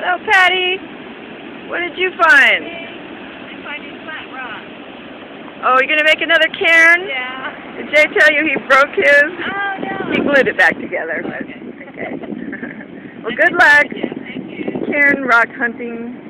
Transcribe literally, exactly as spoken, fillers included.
So, Patti, what did you find? I'm finding flat rock. Oh, you're going to make another cairn? Yeah. Did Jay tell you he broke his? Oh, no. He glued it back together. But, Okay. okay. Well, good luck. Yeah, thank you. Cairn rock hunting.